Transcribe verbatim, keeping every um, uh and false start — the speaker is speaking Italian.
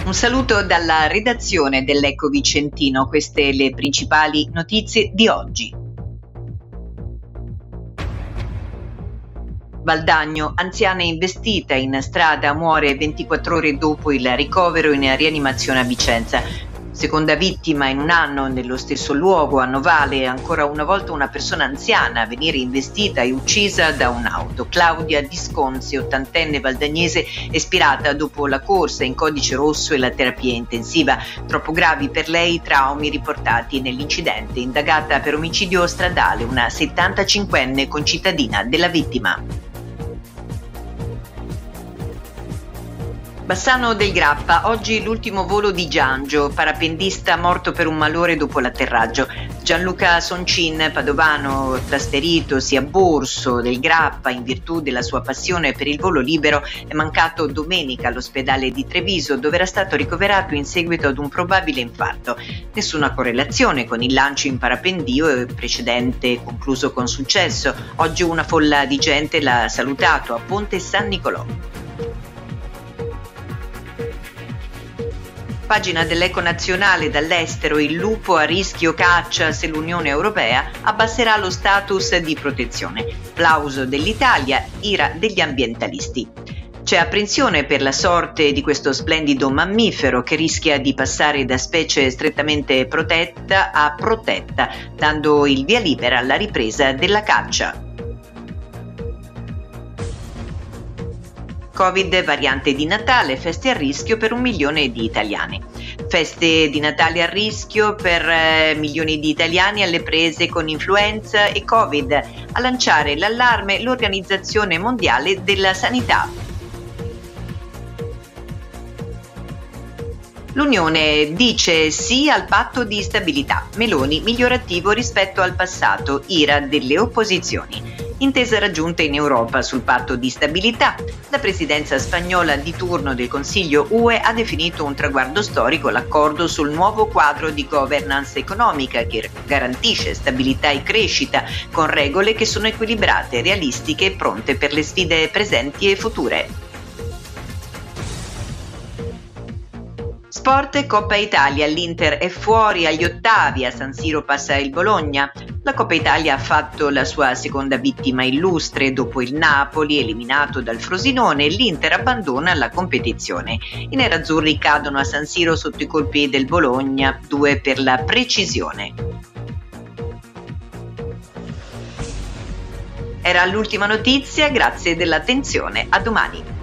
Un saluto dalla redazione dell'Eco Vicentino, queste le principali notizie di oggi. Valdagno, anziana investita in strada, muore ventiquattro ore dopo il ricovero in rianimazione a Vicenza. Seconda vittima in un anno nello stesso luogo, a Novale, ancora una volta una persona anziana a venire investita e uccisa da un'auto. Claudia Visconzi, ottantenne valdagnese, espirata dopo la corsa in codice rosso e la terapia intensiva. Troppo gravi per lei i traumi riportati nell'incidente. Indagata per omicidio stradale una settantacinquenne concittadina della vittima. Bassano del Grappa, oggi l'ultimo volo di Giangio, parapendista morto per un malore dopo l'atterraggio. Gianluca Soncin, padovano trasferitosi a Borso del Grappa in virtù della sua passione per il volo libero, è mancato domenica all'ospedale di Treviso, dove era stato ricoverato in seguito ad un probabile infarto. Nessuna correlazione con il lancio in parapendio precedente concluso con successo. Oggi una folla di gente l'ha salutato a Ponte San Nicolò. Pagina dell'Eco Nazionale dall'estero, il lupo a rischio caccia se l'Unione Europea abbasserà lo status di protezione. Plauso dell'Italia, ira degli ambientalisti. C'è apprensione per la sorte di questo splendido mammifero che rischia di passare da specie strettamente protetta a protetta, dando il via libera alla ripresa della caccia. Covid, variante di Natale, feste a rischio per un milione di italiani. Feste di Natale a rischio per eh, milioni di italiani alle prese con influenza e Covid. A lanciare l'allarme l'Organizzazione Mondiale della Sanità. L'Unione dice sì al patto di stabilità. Meloni migliorativo rispetto al passato, ira delle opposizioni. Intesa raggiunta in Europa sul patto di stabilità. La presidenza spagnola di turno del Consiglio U E ha definito un traguardo storico l'accordo sul nuovo quadro di governance economica che garantisce stabilità e crescita con regole che sono equilibrate, realistiche e pronte per le sfide presenti e future. Sport, Coppa Italia, l'Inter è fuori agli ottavi, a San Siro passa il Bologna. La Coppa Italia ha fatto la sua seconda vittima illustre, dopo il Napoli eliminato dal Frosinone, l'Inter abbandona la competizione. I nerazzurri cadono a San Siro sotto i colpi del Bologna, due per la precisione. Era l'ultima notizia, grazie dell'attenzione, a domani.